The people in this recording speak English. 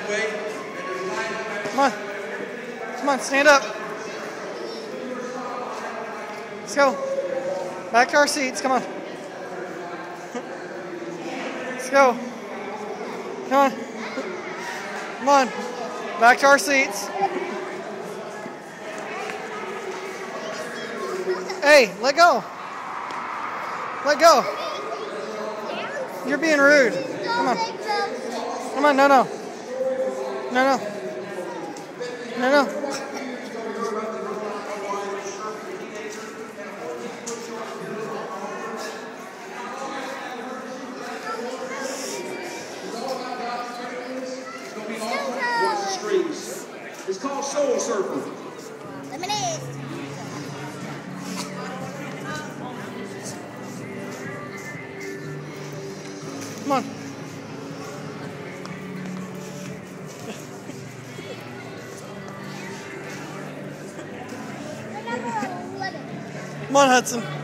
Come on. Come on, stand up. Let's go. Back to our seats. Come on. Let's go. Come on. Come on. Back to our seats. Hey, let go. Let go. You're being rude. Come on. Come on, no. No. It's called soul surfing. Lemonade. Come on. Come on, Hudson.